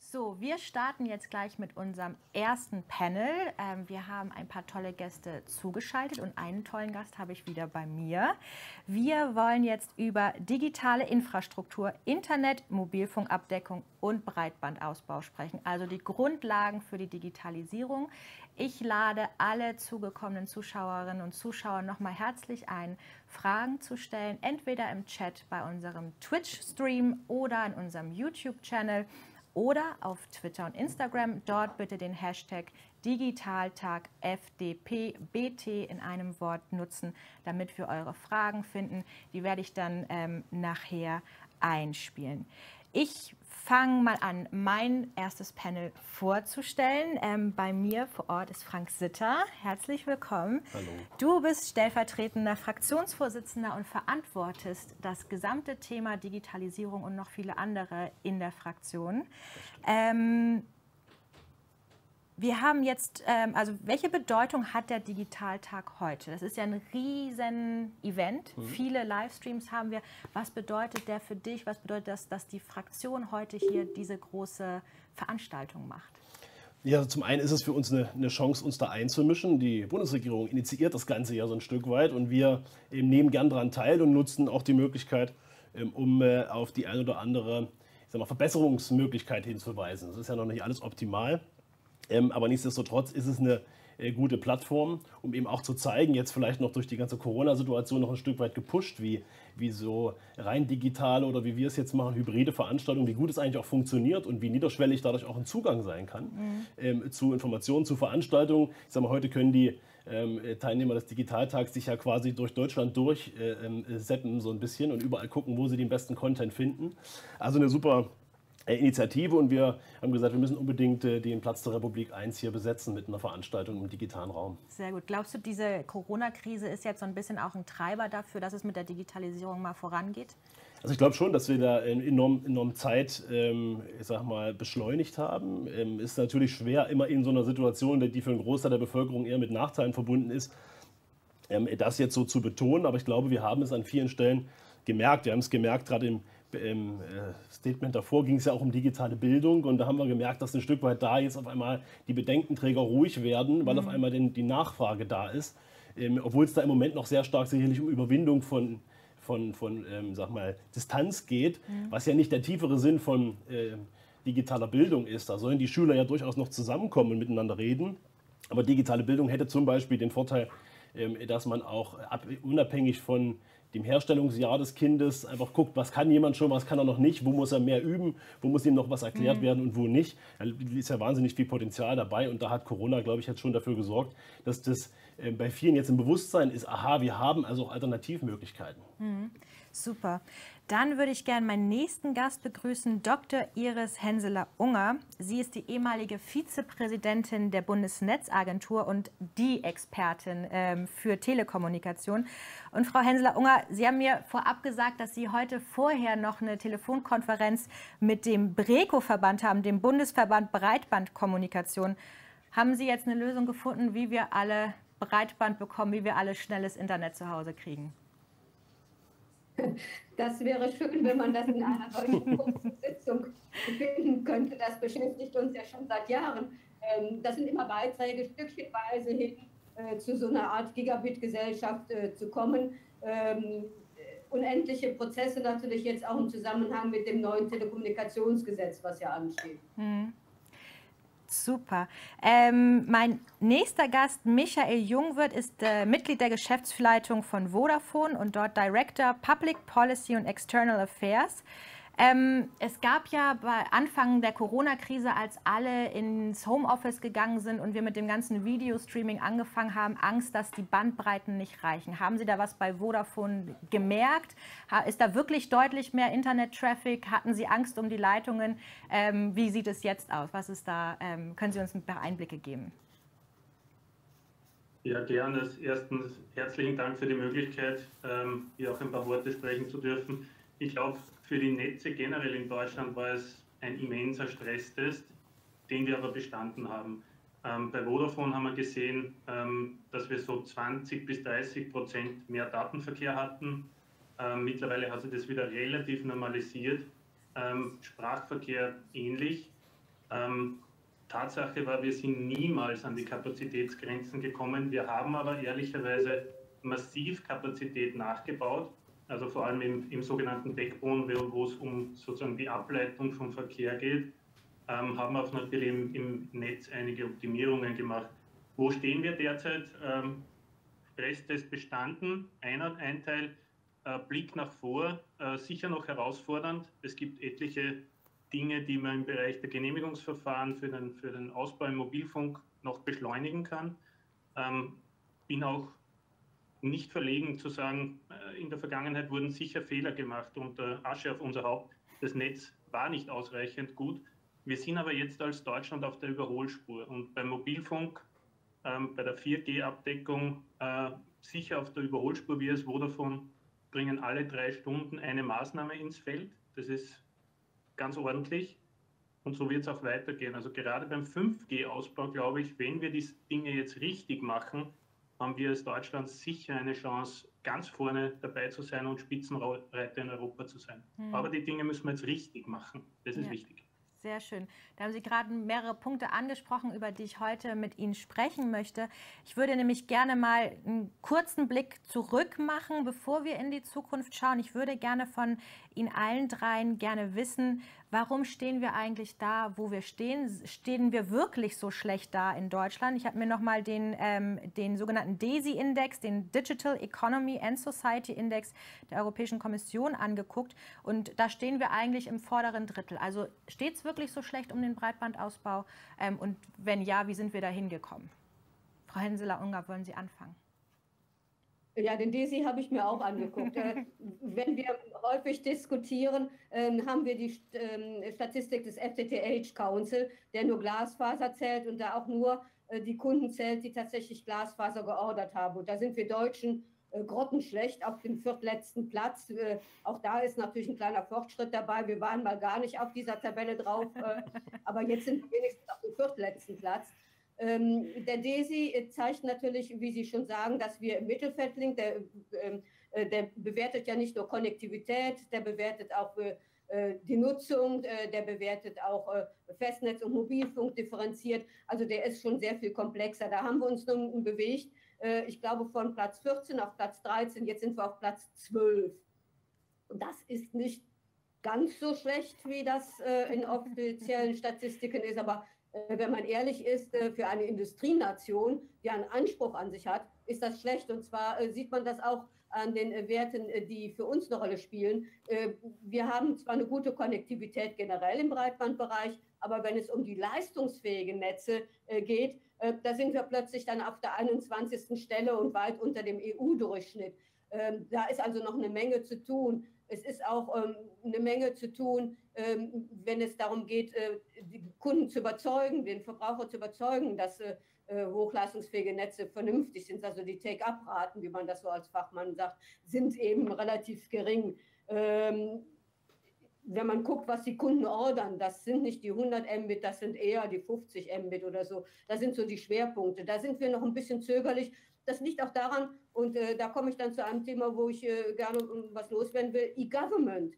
So, wir starten jetzt gleich mit unserem ersten Panel. Wir haben ein paar tolle Gäste zugeschaltet und einen tollen Gast habe ich wieder bei mir. Wir wollen jetzt über digitale Infrastruktur, Internet, Mobilfunkabdeckung und Breitbandausbau sprechen, also die Grundlagen für die Digitalisierung. Ich lade alle zugekommenen Zuschauerinnen und Zuschauer nochmal herzlich ein, Fragen zu stellen, entweder im Chat bei unserem Twitch-Stream oder in unserem YouTube-Channel. Oder auf Twitter und Instagram, dort bitte den Hashtag DigitaltagFDPBT in einem Wort nutzen, damit wir eure Fragen finden. Die werde ich dann nachher einspielen. Ich fange mal an, mein erstes Panel vorzustellen. Bei mir vor Ort ist Frank Sitter. Herzlich willkommen. Hallo. Du bist stellvertretender Fraktionsvorsitzender und verantwortest das gesamte Thema Digitalisierung und noch viele andere in der Fraktion. Wir haben jetzt, also welche Bedeutung hat der Digitaltag heute? Das ist ja ein riesen Event. Viele Livestreams haben wir. Was bedeutet der für dich? Was bedeutet das, dass die Fraktion heute hier diese große Veranstaltung macht? Ja, also zum einen ist es für uns eine Chance, uns da einzumischen. Die Bundesregierung initiiert das Ganze ja so ein Stück weit und wir nehmen gern daran teil und nutzen auch die Möglichkeit, um auf die ein oder andere, ich sag mal, Verbesserungsmöglichkeit hinzuweisen. Das ist ja noch nicht alles optimal. Aber nichtsdestotrotz ist es eine gute Plattform, um eben auch zu zeigen, jetzt vielleicht noch durch die ganze Corona-Situation noch ein Stück weit gepusht, wie so rein digitale oder wie wir es jetzt machen, hybride Veranstaltungen, wie gut es eigentlich auch funktioniert und wie niederschwellig dadurch auch ein Zugang sein kann zu Informationen, zu Veranstaltungen. Ich sage mal, heute können die Teilnehmer des Digitaltags sich ja quasi durch Deutschland durchseppen so ein bisschen und überall gucken, wo sie den besten Content finden. Also eine super Initiative und wir haben gesagt, wir müssen unbedingt den Platz der Republik 1 hier besetzen mit einer Veranstaltung im digitalen Raum. Sehr gut. Glaubst du, diese Corona-Krise ist jetzt so ein bisschen auch ein Treiber dafür, dass es mit der Digitalisierung mal vorangeht? Also ich glaube schon, dass wir da enorm Zeit, ich sag mal, beschleunigt haben. Ist natürlich schwer, immer in so einer Situation, die für einen Großteil der Bevölkerung eher mit Nachteilen verbunden ist, das jetzt so zu betonen. Aber ich glaube, wir haben es an vielen Stellen gemerkt. Wir haben es gemerkt, gerade im Statement davor ging es ja auch um digitale Bildung und da haben wir gemerkt, dass ein Stück weit da jetzt auf einmal die Bedenkenträger ruhig werden, weil auf einmal die Nachfrage da ist, obwohl es da im Moment noch sehr stark sicherlich um Überwindung von sag mal, Distanz geht, was ja nicht der tiefere Sinn von digitaler Bildung ist. Da sollen die Schüler ja durchaus noch zusammenkommen und miteinander reden, aber digitale Bildung hätte zum Beispiel den Vorteil, dass man auch unabhängig von dem Herstellungsjahr des Kindes einfach guckt, was kann jemand schon, was kann er noch nicht, wo muss er mehr üben, wo muss ihm noch was erklärt werden und wo nicht. Da ist ja wahnsinnig viel Potenzial dabei und da hat Corona, glaube ich, jetzt schon dafür gesorgt, dass das bei vielen jetzt im Bewusstsein ist, aha, wir haben also auch Alternativmöglichkeiten. Super. Dann würde ich gerne meinen nächsten Gast begrüßen, Dr. Iris Henseler-Unger. Sie ist die ehemalige Vizepräsidentin der Bundesnetzagentur und die Expertin für Telekommunikation. Und Frau Henseler-Unger, Sie haben mir vorab gesagt, dass Sie heute vorher noch eine Telefonkonferenz mit dem BREKO-Verband haben, dem Bundesverband Breitbandkommunikation. Haben Sie jetzt eine Lösung gefunden, wie wir alle Breitband bekommen, wie wir alle schnelles Internet zu Hause kriegen? Das wäre schön, wenn man das in einer solchen kurzen Sitzung finden könnte. Das beschäftigt uns ja schon seit Jahren. Das sind immer Beiträge, stückchenweise hin zu so einer Art Gigabit-Gesellschaft zu kommen. Unendliche Prozesse natürlich jetzt auch im Zusammenhang mit dem neuen Telekommunikationsgesetz, was ja ansteht. Super. Mein nächster Gast, Michael Jungwirth, ist Mitglied der Geschäftsleitung von Vodafone und dort Director Public Policy und External Affairs. Es gab ja bei Anfang der Corona-Krise, als alle ins Homeoffice gegangen sind und wir mit dem ganzen Videostreaming angefangen haben, Angst, dass die Bandbreiten nicht reichen. Haben Sie da was bei Vodafone gemerkt? Ist da wirklich deutlich mehr Internet-Traffic? Hatten Sie Angst um die Leitungen? Wie sieht es jetzt aus? Was ist da? Können Sie uns ein paar Einblicke geben? Ja, gerne. Erstens herzlichen Dank für die Möglichkeit, hier auch ein paar Worte sprechen zu dürfen. Ich glaube, für die Netze generell in Deutschland war es ein immenser Stresstest, den wir aber bestanden haben. Bei Vodafone haben wir gesehen, dass wir so 20–30% mehr Datenverkehr hatten. Mittlerweile hat sich das wieder relativ normalisiert. Sprachverkehr ähnlich. Tatsache war, wir sind niemals an die Kapazitätsgrenzen gekommen. Wir haben aber ehrlicherweise massiv Kapazität nachgebaut, also vor allem im sogenannten Backbone, wo es um sozusagen die Ableitung vom Verkehr geht, haben auch natürlich im Netz einige Optimierungen gemacht. Wo stehen wir derzeit? Stresstest bestanden, ein Teil, Blick nach vor, sicher noch herausfordernd. Es gibt etliche Dinge, die man im Bereich der Genehmigungsverfahren für den Ausbau im Mobilfunk noch beschleunigen kann. Bin auch nicht verlegen zu sagen, in der Vergangenheit wurden sicher Fehler gemacht und Asche auf unser Haupt. Das Netz war nicht ausreichend gut. Wir sind aber jetzt als Deutschland auf der Überholspur und beim Mobilfunk, bei der 4G-Abdeckung sicher auf der Überholspur. Wir als Vodafone bringen alle 3 Stunden eine Maßnahme ins Feld. Das ist ganz ordentlich und so wird es auch weitergehen. Also gerade beim 5G-Ausbau, glaube ich, wenn wir die Dinge jetzt richtig machen, haben wir als Deutschland sicher eine Chance, ganz vorne dabei zu sein und Spitzenreiter in Europa zu sein. Aber die Dinge müssen wir jetzt richtig machen. Das ist wichtig. Sehr schön. Da haben Sie gerade mehrere Punkte angesprochen, über die ich heute mit Ihnen sprechen möchte. Ich würde nämlich gerne mal einen kurzen Blick zurück machen, bevor wir in die Zukunft schauen. Ich würde gerne von Ihnen allen dreien gerne wissen, warum stehen wir eigentlich da, wo wir stehen? Stehen wir wirklich so schlecht da in Deutschland? Ich habe mir nochmal den sogenannten DESI-Index, den Digital Economy and Society Index der Europäischen Kommission angeguckt. Und da stehen wir eigentlich im vorderen Drittel. Also steht es wirklich so schlecht um den Breitbandausbau? Und wenn ja, wie sind wir da hingekommen? Frau Henseler-Ungar, wollen Sie anfangen? Ja, den DESI habe ich mir auch angeguckt. Wenn wir häufig diskutieren, haben wir die Statistik des FTTH Council, der nur Glasfaser zählt und da auch nur die Kunden zählt, die tatsächlich Glasfaser geordert haben. Und da sind wir Deutschen grottenschlecht auf dem viertletzten Platz. Auch da ist natürlich ein kleiner Fortschritt dabei. Wir waren mal gar nicht auf dieser Tabelle drauf, aber jetzt sind wir wenigstens auf dem viertletzten Platz. Der DESI zeigt natürlich, wie Sie schon sagen, dass wir im Mittelfeld liegen. Der bewertet ja nicht nur Konnektivität, der bewertet auch die Nutzung, der bewertet auch Festnetz und Mobilfunk differenziert. Also der ist schon sehr viel komplexer. Da haben wir uns nun bewegt. Ich glaube von Platz 14 auf Platz 13, jetzt sind wir auf Platz 12. Und das ist nicht ganz so schlecht, wie das in offiziellen Statistiken ist, aber wenn man ehrlich ist, für eine Industrienation, die einen Anspruch an sich hat, ist das schlecht. Und zwar sieht man das auch an den Werten, die für uns eine Rolle spielen. Wir haben zwar eine gute Konnektivität generell im Breitbandbereich, aber wenn es um die leistungsfähigen Netze geht, da sind wir plötzlich dann auf der 21. Stelle und weit unter dem EU-Durchschnitt. Da ist also noch eine Menge zu tun. Es ist auch eine Menge zu tun, wenn es darum geht, die Kunden zu überzeugen, den Verbraucher zu überzeugen, dass hochleistungsfähige Netze vernünftig sind. Also die Take-up-Raten, wie man das so als Fachmann sagt, sind eben relativ gering. Wenn man guckt, was die Kunden ordern, das sind nicht die 100 Mbit, das sind eher die 50 Mbit oder so. Das sind so die Schwerpunkte. Da sind wir noch ein bisschen zögerlich. Das liegt auch daran, und da komme ich dann zu einem Thema, wo ich gerne was loswerden will. E-Government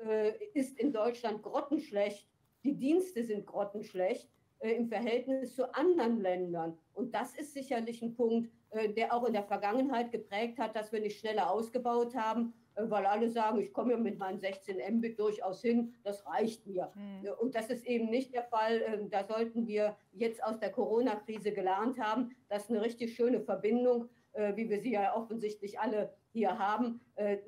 ist in Deutschland grottenschlecht. Die Dienste sind grottenschlecht im Verhältnis zu anderen Ländern. Und das ist sicherlich ein Punkt, der auch in der Vergangenheit geprägt hat, dass wir nicht schneller ausgebaut haben, weil alle sagen, ich komme ja mit meinen 16 Mbit durchaus hin, das reicht mir. Und das ist eben nicht der Fall. Da sollten wir jetzt aus der Corona-Krise gelernt haben, dass eine richtig schöne Verbindung, wie wir sie ja offensichtlich alle hier haben,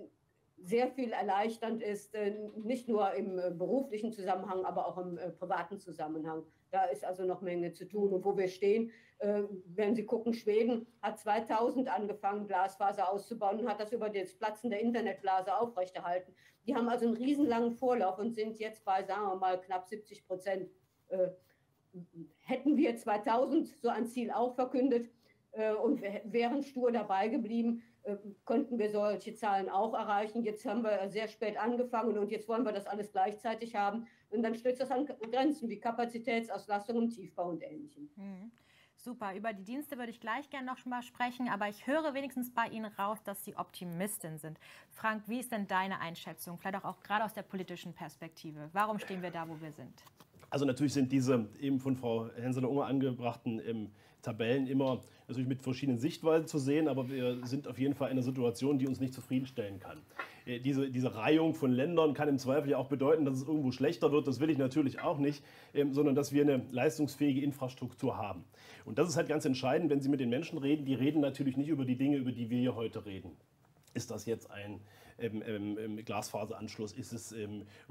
sehr viel erleichternd ist, nicht nur im beruflichen Zusammenhang, aber auch im privaten Zusammenhang. Da ist also noch Menge zu tun. Und wo wir stehen, wenn Sie gucken, Schweden hat 2000 angefangen, Glasfaser auszubauen und hat das über das Platzen der Internetblase aufrechterhalten. Die haben also einen riesenlangen Vorlauf und sind jetzt bei, sagen wir mal, knapp 70%. Hätten wir 2000 so ein Ziel auch verkündet und wären stur dabei geblieben, könnten wir solche Zahlen auch erreichen. Jetzt haben wir sehr spät angefangen und jetzt wollen wir das alles gleichzeitig haben. Und dann stößt das an Grenzen wie Kapazitätsauslastung im Tiefbau und Ähnlichem. Super, über die Dienste würde ich gleich gerne noch mal sprechen, aber ich höre wenigstens bei Ihnen raus, dass Sie Optimistin sind. Frank, wie ist denn deine Einschätzung, vielleicht auch gerade aus der politischen Perspektive? Warum stehen wir da, wo wir sind? Also natürlich sind diese eben von Frau Henseler-Unger angebrachten Tabellen immer natürlich mit verschiedenen Sichtweisen zu sehen, aber wir sind auf jeden Fall in einer Situation, die uns nicht zufriedenstellen kann. Diese Reihung von Ländern kann im Zweifel ja auch bedeuten, dass es irgendwo schlechter wird. Das will ich natürlich auch nicht, sondern dass wir eine leistungsfähige Infrastruktur haben. Und das ist halt ganz entscheidend, wenn Sie mit den Menschen reden. Die reden natürlich nicht über die Dinge, über die wir hier heute reden. Ist das jetzt ein Glasfaseranschluss? Ist es,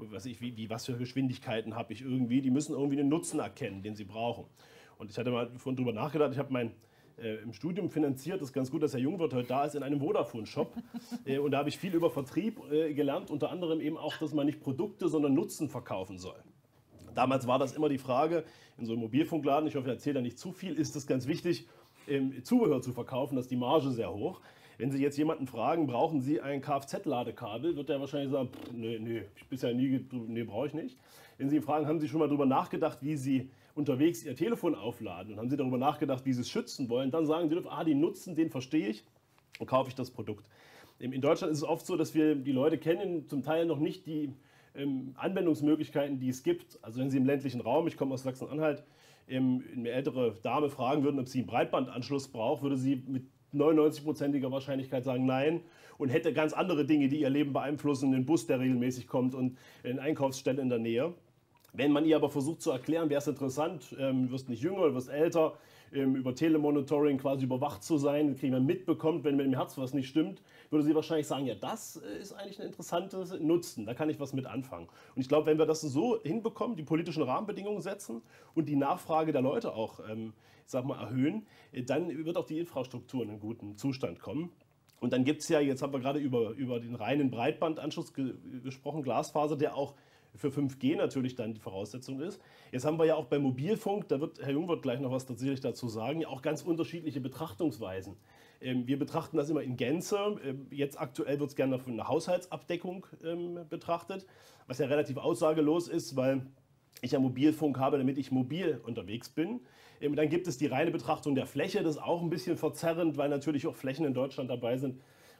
was für Geschwindigkeiten habe ich irgendwie? Die müssen irgendwie einen Nutzen erkennen, den sie brauchen. Und ich hatte mal vorhin drüber nachgedacht, ich habe mein im Studium finanziert, das ist ganz gut, dass Herr Jungwirth heute da ist, in einem Vodafone-Shop. Und da habe ich viel über Vertrieb gelernt, unter anderem eben auch, dass man nicht Produkte, sondern Nutzen verkaufen soll. Damals war das immer die Frage, in so einem Mobilfunkladen, ich hoffe, ich erzähle da nicht zu viel, ist es ganz wichtig, Zubehör zu verkaufen, da ist die Marge sehr hoch. Wenn Sie jetzt jemanden fragen, brauchen Sie ein Kfz-Ladekabel, wird er wahrscheinlich sagen, nee, ich bisher nee, brauche ich nicht. Wenn Sie ihn fragen, haben Sie schon mal darüber nachgedacht, wie Sie unterwegs Ihr Telefon aufladen und haben Sie darüber nachgedacht, wie Sie es schützen wollen, dann sagen Sie, den Nutzen, den verstehe ich und kaufe ich das Produkt. In Deutschland ist es oft so, dass wir die Leute kennen, zum Teil noch nicht die Anwendungsmöglichkeiten, die es gibt. Also wenn Sie im ländlichen Raum, ich komme aus Sachsen-Anhalt, eine ältere Dame fragen würden, ob sie einen Breitbandanschluss braucht, würde sie mit 99%iger Wahrscheinlichkeit sagen nein und hätte ganz andere Dinge, die ihr Leben beeinflussen, einen Bus, der regelmäßig kommt und eine Einkaufsstelle in der Nähe. Wenn man ihr aber versucht zu erklären, wäre es interessant, du wirst nicht jünger, du wirst älter, über Telemonitoring quasi überwacht zu sein, kriegen wir mitbekommt, wenn mit dem Herz was nicht stimmt, würde sie wahrscheinlich sagen, ja, das ist eigentlich ein interessantes Nutzen, da kann ich was mit anfangen. Und ich glaube, wenn wir das so hinbekommen, die politischen Rahmenbedingungen setzen und die Nachfrage der Leute auch, erhöhen, dann wird auch die Infrastruktur in einen guten Zustand kommen. Und dann gibt es ja, jetzt haben wir gerade über den reinen Breitbandanschluss gesprochen, Glasfaser, der auch für 5G natürlich dann die Voraussetzung ist. Jetzt haben wir ja auch beim Mobilfunk, da wird Herr Jungwirth gleich noch was tatsächlich dazu sagen, ja auch ganz unterschiedliche Betrachtungsweisen. Wir betrachten das immer in Gänze. Jetzt aktuell wird es gerne von einer Haushaltsabdeckung betrachtet, was ja relativ aussagelos ist, weil ich ja Mobilfunk habe, damit ich mobil unterwegs bin. Dann gibt es die reine Betrachtung der Fläche, das ist auch ein bisschen verzerrend, weil natürlich auch Flächen in Deutschland dabei sind,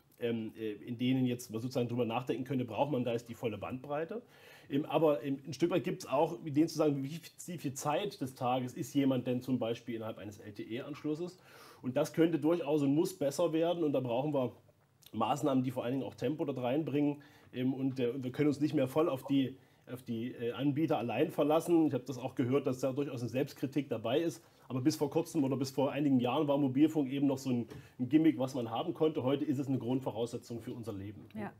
in denen jetzt man sozusagen drüber nachdenken könnte, braucht man da jetzt die volle Bandbreite. Aber ein Stück weit gibt es auch Ideen zu sagen, wie viel Zeit des Tages ist jemand denn zum Beispiel innerhalb eines LTE-Anschlusses. Und das könnte durchaus und muss besser werden und da brauchen wir Maßnahmen, die vor allen Dingen auch Tempo dort reinbringen. Und wir können uns nicht mehr voll auf die Anbieter allein verlassen. Ich habe das auch gehört, dass da durchaus eine Selbstkritik dabei ist. Aber bis vor kurzem oder bis vor einigen Jahren war Mobilfunk eben noch so ein Gimmick, was man haben konnte. Heute ist es eine Grundvoraussetzung für unser Leben. Ja.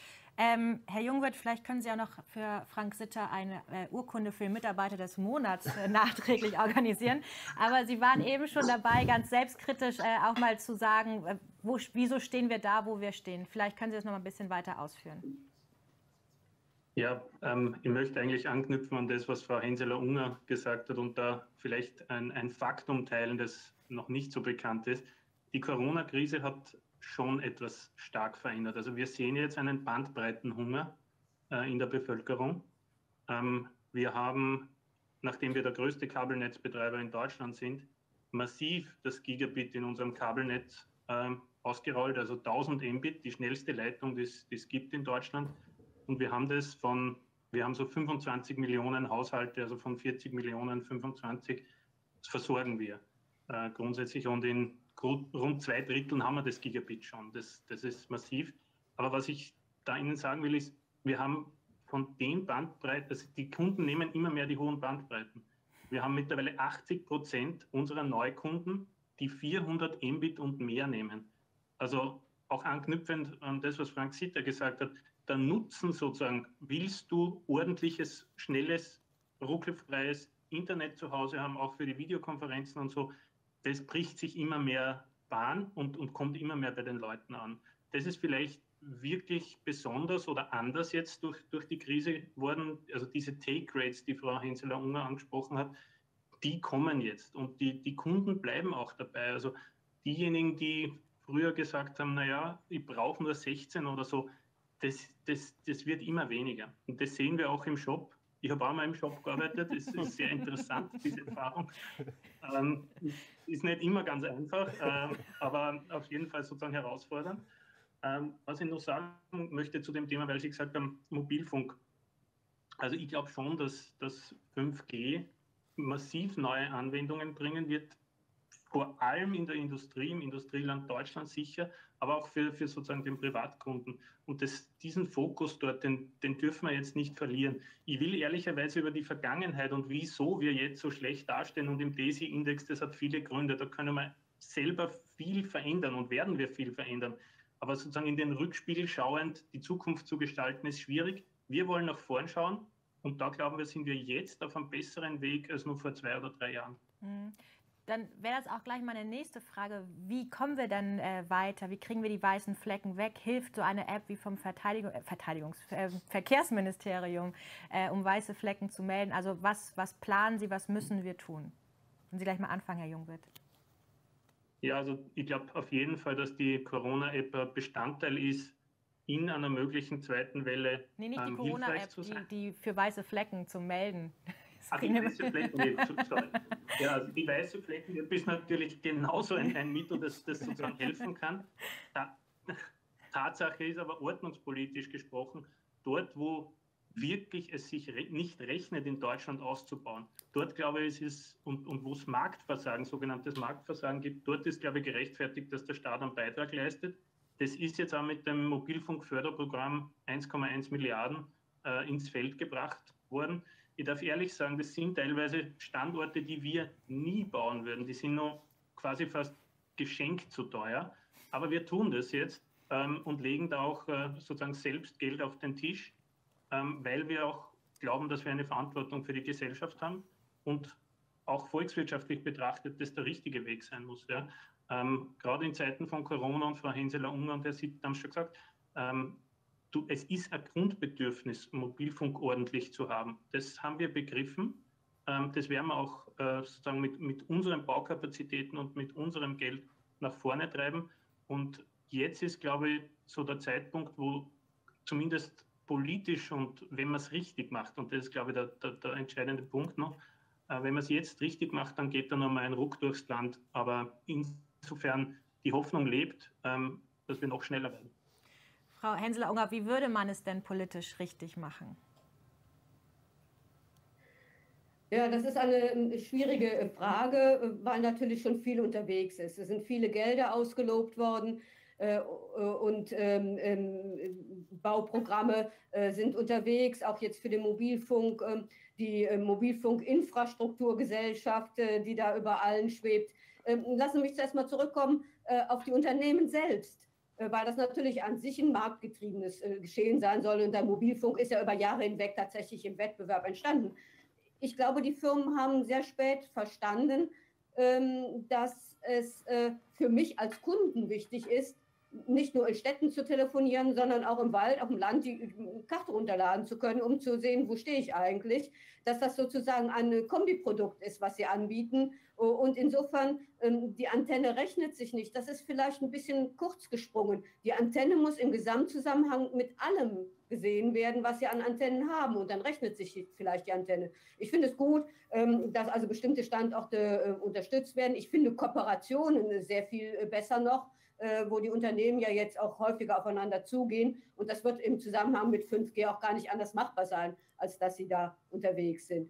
Herr Jungwirth, vielleicht können Sie auch noch für Frank Sitter eine Urkunde für den Mitarbeiter des Monats nachträglich organisieren. Aber Sie waren eben schon dabei, ganz selbstkritisch auch mal zu sagen, wieso stehen wir da, wo wir stehen. Vielleicht können Sie das noch mal ein bisschen weiter ausführen. Ja, ich möchte eigentlich anknüpfen an das, was Frau Henseler-Unger gesagt hat und da vielleicht ein Faktum teilen, das noch nicht so bekannt ist. Die Corona-Krise hat schon etwas stark verändert. Also wir sehen jetzt einen Bandbreitenhunger in der Bevölkerung. Wir haben, nachdem wir der größte Kabelnetzbetreiber in Deutschland sind, massiv das Gigabit in unserem Kabelnetz ausgerollt, also 1000 Mbit, die schnellste Leitung, die es gibt in Deutschland. Und wir haben so 25 Millionen Haushalte, also von 40 Millionen 25, das versorgen wir grundsätzlich. Und in rund 2 Dritteln haben wir das Gigabit schon. Das ist massiv. Aber was ich da Ihnen sagen will, ist, wir haben von den Bandbreiten, also die Kunden nehmen immer mehr die hohen Bandbreiten. Wir haben mittlerweile 80% unserer Neukunden, die 400 Mbit und mehr nehmen. Also auch anknüpfend an das, was Frank Sitter gesagt hat, der Nutzen sozusagen, willst du ordentliches, schnelles, ruckelfreies Internet zu Hause haben, auch für die Videokonferenzen und so, das bricht sich immer mehr Bahn und kommt immer mehr bei den Leuten an. Das ist vielleicht wirklich besonders oder anders jetzt durch die Krise geworden. Also diese Take-Rates, die Frau Henseler-Unger angesprochen hat, die kommen jetzt und die Kunden bleiben auch dabei. Also diejenigen, die früher gesagt haben, naja, ich brauche nur 16 oder so, das wird immer weniger. Und das sehen wir auch im Shop. Ich habe auch mal im Shop gearbeitet, es ist sehr interessant, diese Erfahrung. Ist nicht immer ganz einfach, aber auf jeden Fall sozusagen herausfordernd. Was ich noch sagen möchte zu dem Thema, weil Sie gesagt haben, Mobilfunk. Also ich glaube schon, dass das 5G massiv neue Anwendungen bringen wird, vor allem in der Industrie, im Industrieland Deutschland sicher, aber auch für sozusagen den Privatkunden. Und diesen Fokus dort, den dürfen wir jetzt nicht verlieren. Ich will ehrlicherweise über die Vergangenheit und wieso wir jetzt so schlecht dastehen und im DESI-Index, das hat viele Gründe, da können wir selber viel verändern und werden wir viel verändern. Aber sozusagen in den Rückspiegel schauend, die Zukunft zu gestalten, ist schwierig. Wir wollen nach vorn schauen und da glauben wir, sind wir jetzt auf einem besseren Weg als nur vor 2 oder 3 Jahren. Dann wäre das auch gleich meine nächste Frage. Wie kommen wir dann weiter? Wie kriegen wir die weißen Flecken weg? Hilft so eine App wie vom Verkehrsministerium, um weiße Flecken zu melden? Also was planen Sie, was müssen wir tun? Wenn Sie gleich mal anfangen, Herr Jungwirth. Ja, also ich glaube auf jeden Fall, dass die Corona-App Bestandteil ist in einer möglichen zweiten Welle. Nee, nicht die Corona-App, die für weiße Flecken zum Melden. Die weiße Flecken, nee, sorry. Ja, also die weiße Flecken ist natürlich genauso ein Mittel, das sozusagen helfen kann. Tatsache ist aber ordnungspolitisch gesprochen, dort, wo wirklich es sich nicht rechnet, in Deutschland auszubauen. Dort, glaube ich, und wo es Marktversagen, sogenanntes Marktversagen gibt, dort ist, glaube ich, gerechtfertigt, dass der Staat einen Beitrag leistet. Das ist jetzt auch mit dem Mobilfunkförderprogramm 1,1 Milliarden ins Feld gebracht worden. Ich darf ehrlich sagen, das sind teilweise Standorte, die wir nie bauen würden. Die sind noch quasi fast geschenkt zu teuer. Aber wir tun das jetzt und legen da auch sozusagen selbst Geld auf den Tisch, weil wir auch glauben, dass wir eine Verantwortung für die Gesellschaft haben und auch volkswirtschaftlich betrachtet das der richtige Weg sein muss. Ja. Gerade in Zeiten von Corona, und Frau Henseler-Ungarn, der Sie haben schon gesagt, es ist ein Grundbedürfnis, Mobilfunk ordentlich zu haben. Das haben wir begriffen. Das werden wir auch sozusagen mit unseren Baukapazitäten und mit unserem Geld nach vorne treiben. Und jetzt ist, glaube ich, so der Zeitpunkt, wo zumindest politisch und wenn man es richtig macht, und das ist, glaube ich, der entscheidende Punkt noch, wenn man es jetzt richtig macht, dann geht da nochmal ein Ruck durchs Land. Aber insofern die Hoffnung lebt, dass wir noch schneller werden. Frau Henseler-Ungar, wie würde man es denn politisch richtig machen? Ja, das ist eine schwierige Frage, weil natürlich schon viel unterwegs ist. Es sind viele Gelder ausgelobt worden und Bauprogramme sind unterwegs, auch jetzt für den Mobilfunk, die Mobilfunkinfrastrukturgesellschaft, die da über allen schwebt. Lassen Sie mich zuerst mal zurückkommen auf die Unternehmen selbst, weil das natürlich an sich ein marktgetriebenes Geschehen sein soll. Und der Mobilfunk ist ja über Jahre hinweg tatsächlich im Wettbewerb entstanden. Ich glaube, die Firmen haben sehr spät verstanden, dass es für mich als Kunden wichtig ist, nicht nur in Städten zu telefonieren, sondern auch im Wald, auf dem Land die Karte runterladen zu können, um zu sehen, wo stehe ich eigentlich. Dass das sozusagen ein Kombiprodukt ist, was sie anbieten. Und insofern, die Antenne rechnet sich nicht. Das ist vielleicht ein bisschen kurz gesprungen. Die Antenne muss im Gesamtzusammenhang mit allem gesehen werden, was sie an Antennen haben. Und dann rechnet sich vielleicht die Antenne. Ich finde es gut, dass also bestimmte Standorte unterstützt werden. Ich finde Kooperationen sehr viel besser noch, wo die Unternehmen ja jetzt auch häufiger aufeinander zugehen. Und das wird im Zusammenhang mit 5G auch gar nicht anders machbar sein, als dass sie da unterwegs sind.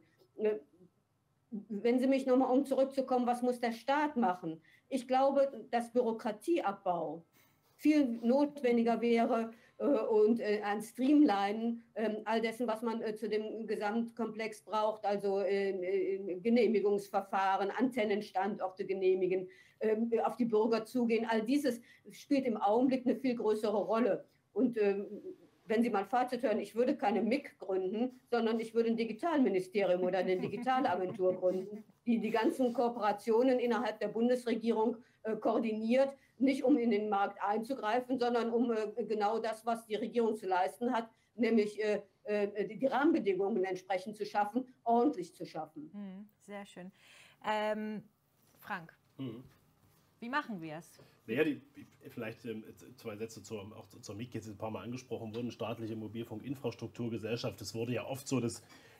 Wenn Sie mich nochmal, um zurückzukommen, was muss der Staat machen? Ich glaube, dass Bürokratieabbau viel notwendiger wäre und ein Streamlinen all dessen, was man zu dem Gesamtkomplex braucht, also Genehmigungsverfahren, Antennenstandorte genehmigen, auf die Bürger zugehen. All dieses spielt im Augenblick eine viel größere Rolle. Und wenn Sie mein Fazit hören, ich würde keine MIG gründen, sondern ich würde ein Digitalministerium oder eine Digitalagentur gründen, die die ganzen Kooperationen innerhalb der Bundesregierung koordiniert, nicht um in den Markt einzugreifen, sondern um genau das, was die Regierung zu leisten hat, nämlich die Rahmenbedingungen entsprechend zu schaffen, ordentlich zu schaffen. Sehr schön. Frank, wie machen wir es? Naja, vielleicht 2 Sätze auch zur MIG, jetzt ein paar Mal angesprochen wurden, staatliche Mobilfunkinfrastrukturgesellschaft. Es wurde ja oft so das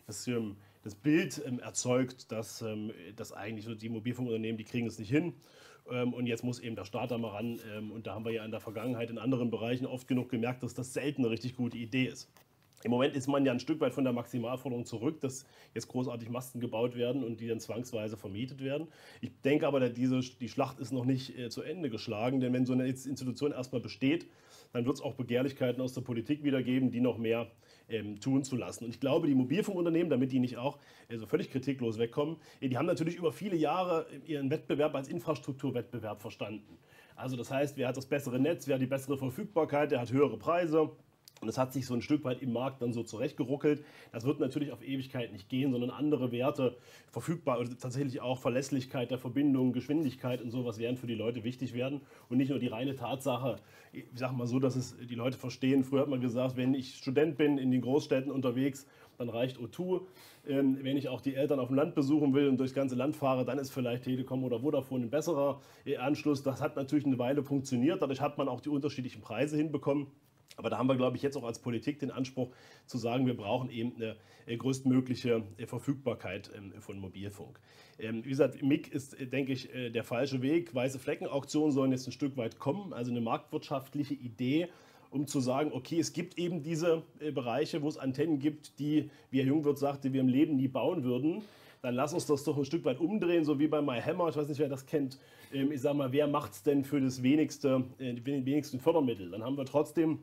Bild erzeugt, dass eigentlich so die Mobilfunkunternehmen, die kriegen es nicht hin. Und jetzt muss eben der Staat da mal ran. Und da haben wir ja in der Vergangenheit in anderen Bereichen oft genug gemerkt, dass das selten eine richtig gute Idee ist. Im Moment ist man ja ein Stück weit von der Maximalforderung zurück, dass jetzt großartig Masten gebaut werden und die dann zwangsweise vermietet werden. Ich denke aber, die Schlacht ist noch nicht zu Ende geschlagen, denn wenn so eine Institution erstmal besteht, dann wird es auch Begehrlichkeiten aus der Politik wieder geben, die noch mehr tun zu lassen. Und ich glaube, die Mobilfunkunternehmen, damit die nicht auch so völlig kritiklos wegkommen, die haben natürlich über viele Jahre ihren Wettbewerb als Infrastrukturwettbewerb verstanden. Also das heißt, wer hat das bessere Netz, wer hat die bessere Verfügbarkeit, der hat höhere Preise. Und das hat sich so ein Stück weit im Markt dann so zurechtgeruckelt. Das wird natürlich auf Ewigkeit nicht gehen, sondern andere Werte, verfügbar oder tatsächlich auch Verlässlichkeit der Verbindung, Geschwindigkeit und sowas werden für die Leute wichtig werden. Und nicht nur die reine Tatsache, ich sage mal so, dass es die Leute verstehen. Früher hat man gesagt, wenn ich Student bin, in den Großstädten unterwegs, dann reicht O2. Wenn ich auch die Eltern auf dem Land besuchen will und durchs ganze Land fahre, dann ist vielleicht Telekom oder Vodafone ein besserer Anschluss. Das hat natürlich eine Weile funktioniert. Dadurch hat man auch die unterschiedlichen Preise hinbekommen. Aber da haben wir, glaube ich, jetzt auch als Politik den Anspruch zu sagen, wir brauchen eben eine größtmögliche Verfügbarkeit von Mobilfunk. Wie gesagt, MIG ist, denke ich, der falsche Weg. Weiße Fleckenauktionen sollen jetzt ein Stück weit kommen, also eine marktwirtschaftliche Idee, um zu sagen, okay, es gibt eben diese Bereiche, wo es Antennen gibt, die, wie Herr Jungwirth sagte, wir im Leben nie bauen würden. Dann lass uns das doch ein Stück weit umdrehen, so wie bei MyHammer. Ich weiß nicht, wer das kennt. Ich sage mal, wer macht es denn für die wenigsten Fördermittel? Dann haben wir trotzdem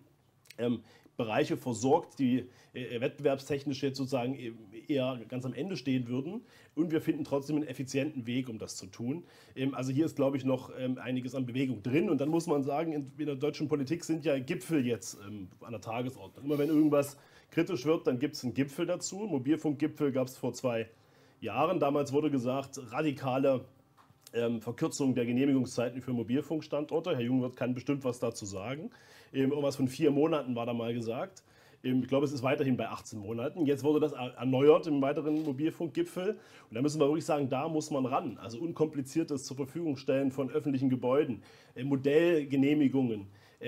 Bereiche versorgt, die wettbewerbstechnisch jetzt sozusagen eher ganz am Ende stehen würden. Und wir finden trotzdem einen effizienten Weg, um das zu tun. Also hier ist, glaube ich, noch einiges an Bewegung drin. Und dann muss man sagen, in der deutschen Politik sind ja Gipfel jetzt an der Tagesordnung. Immer wenn irgendwas kritisch wird, dann gibt es einen Gipfel dazu. Mobilfunkgipfel gab es vor 2 Jahren. Damals wurde gesagt, radikale Verkürzung der Genehmigungszeiten für Mobilfunkstandorte. Herr Jungwirth kann bestimmt was dazu sagen. Irgendwas von 4 Monaten war da mal gesagt. Ich glaube, es ist weiterhin bei 18 Monaten. Jetzt wurde das erneuert im weiteren Mobilfunkgipfel. Und da müssen wir wirklich sagen, da muss man ran. Also unkompliziertes zur Verfügung stellen von öffentlichen Gebäuden, Modellgenehmigungen,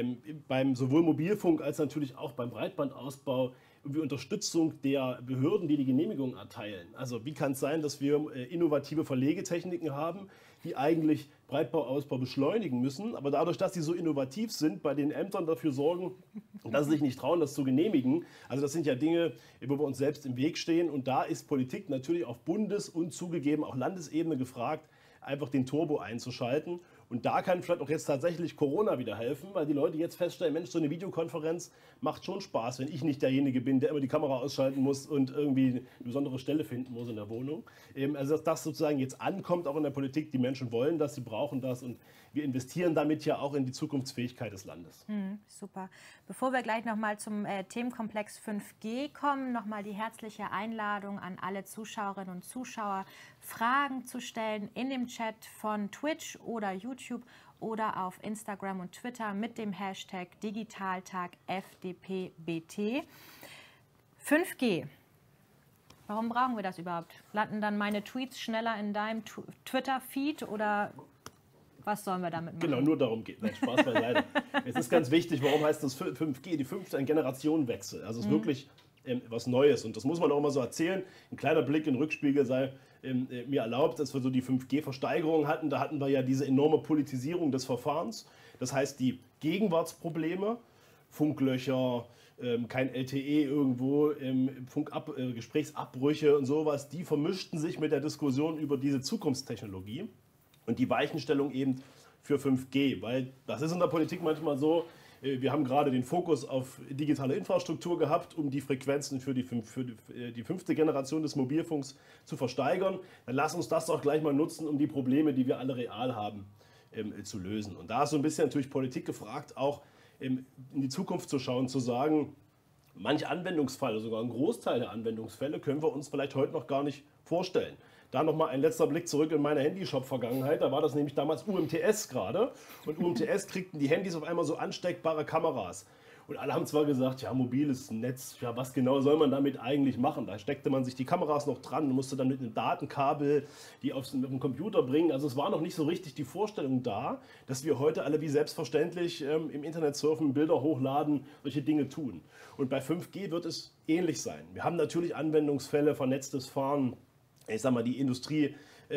beim sowohl Mobilfunk als natürlich auch beim Breitbandausbau, wie Unterstützung der Behörden, die die Genehmigung erteilen. Also wie kann es sein, dass wir innovative Verlegetechniken haben, die eigentlich Breitbandausbau beschleunigen müssen, aber dadurch, dass sie so innovativ sind, bei den Ämtern dafür sorgen, dass sie sich nicht trauen, das zu genehmigen. Also das sind ja Dinge, wo wir uns selbst im Weg stehen. Und da ist Politik natürlich auf Bundes- und zugegeben auch Landesebene gefragt, einfach den Turbo einzuschalten. Und da kann vielleicht auch jetzt tatsächlich Corona wieder helfen, weil die Leute jetzt feststellen, Mensch, so eine Videokonferenz macht schon Spaß, wenn ich nicht derjenige bin, der immer die Kamera ausschalten muss und irgendwie eine besondere Stelle finden muss in der Wohnung. Also dass das sozusagen jetzt ankommt, auch in der Politik, die Menschen wollen das, sie brauchen das und wir investieren damit ja auch in die Zukunftsfähigkeit des Landes. Super. Bevor wir gleich nochmal zum Themenkomplex 5G kommen, nochmal die herzliche Einladung an alle Zuschauerinnen und Zuschauer, Fragen zu stellen in dem Chat von Twitch oder YouTube oder auf Instagram und Twitter mit dem Hashtag DigitaltagFDPBT. 5G. Warum brauchen wir das überhaupt? Landen dann meine Tweets schneller in deinem Twitter-Feed oder was sollen wir damit machen? Genau, nur darum geht es. Spaß beiseite. Es ist ganz wichtig, warum heißt das 5G? Die 5 ist ein Generationenwechsel. Also es ist wirklich was Neues. Und das muss man auch immer so erzählen. Ein kleiner Blick in den Rückspiegel sei mir erlaubt, als wir so die 5G-Versteigerung hatten. Da hatten wir ja diese enorme Politisierung des Verfahrens. Das heißt, die Gegenwartsprobleme, Funklöcher, kein LTE irgendwo, Gesprächsabbrüche und sowas, die vermischten sich mit der Diskussion über diese Zukunftstechnologie. Und die Weichenstellung eben für 5G, weil das ist in der Politik manchmal so, wir haben gerade den Fokus auf digitale Infrastruktur gehabt, um die Frequenzen für die 5. Generation des Mobilfunks zu versteigern. Dann lass uns das doch gleich mal nutzen, um die Probleme, die wir alle real haben, zu lösen. Und da ist so ein bisschen natürlich Politik gefragt, auch in die Zukunft zu schauen, zu sagen, manche Anwendungsfälle, sogar ein Großteil der Anwendungsfälle können wir uns vielleicht heute noch gar nicht vorstellen. Da nochmal ein letzter Blick zurück in meine Handyshop-Vergangenheit. Da war das nämlich damals UMTS gerade. Und UMTS kriegten die Handys auf einmal so ansteckbare Kameras. Und alle haben zwar gesagt, ja, mobiles Netz, ja, was genau soll man damit eigentlich machen? Da steckte man sich die Kameras noch dran und musste dann mit einem Datenkabel die auf den Computer bringen. Also es war noch nicht so richtig die Vorstellung da, dass wir heute alle wie selbstverständlich im Internet surfen, Bilder hochladen, solche Dinge tun. Und bei 5G wird es ähnlich sein. Wir haben natürlich Anwendungsfälle, vernetztes Fahren, ich sag mal, die Industrie,